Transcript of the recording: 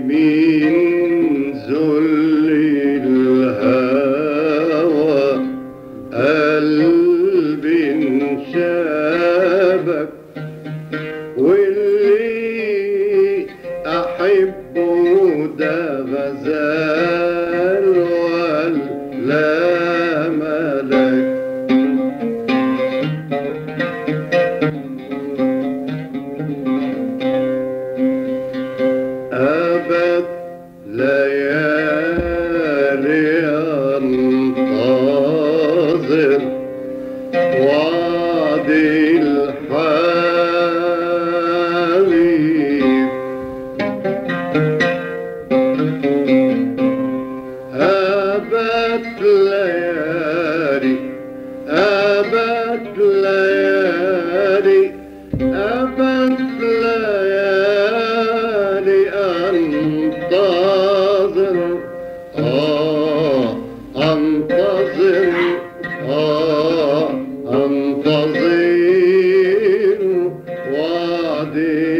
من ذل الهوى قلبي انشابك، واللي أحبه ده غزال ولا ملك. أبد ليالي أنتظر وعد الحبيب، أبد ليالي أبد ليالي أبد ليالي أنتظر أنتظر أنتظر وعد